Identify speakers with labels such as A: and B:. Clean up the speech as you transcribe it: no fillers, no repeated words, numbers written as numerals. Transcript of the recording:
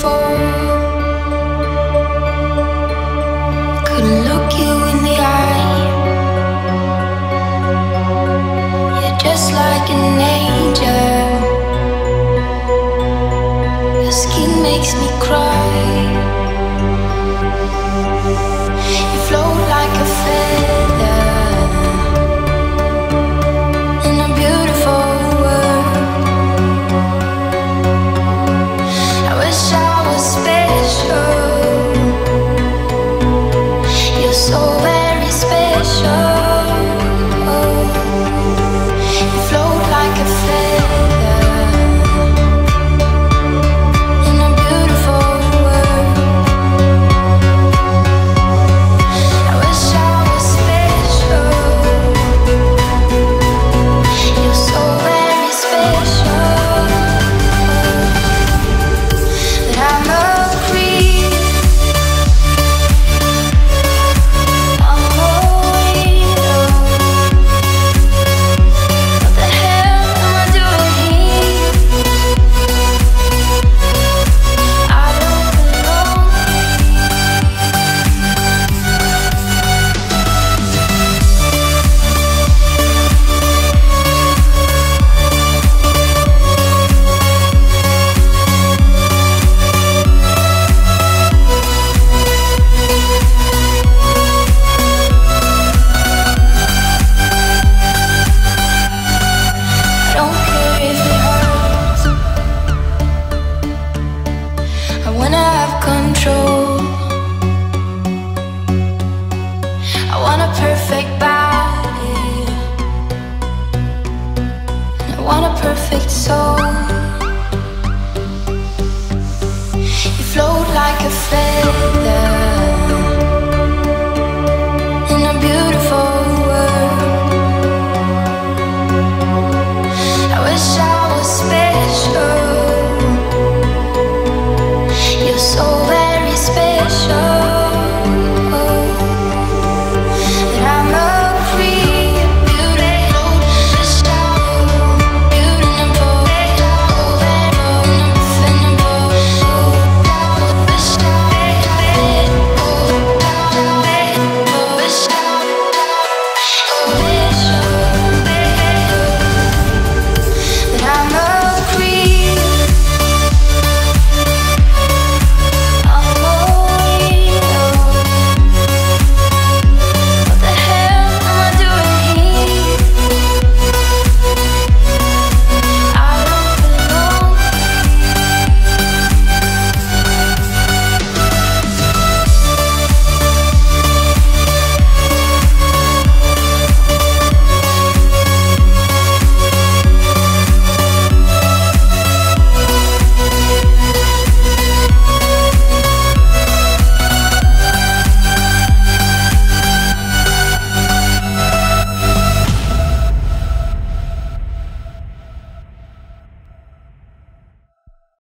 A: before. Couldn't look you in the eye. You're just like an angel. Your skin makes me cry. You float like a feather in a beautiful world. I wish I was special. You're so very special. You float like a feather in a beautiful world. I wish I was special. You're so very special. But I'm a creep. I'm a weirdo. What the hell am I doing here? I don't belong I don't care if it hurts. I wanna have control. I want a perfect body. I want a perfect soul. You float like a feather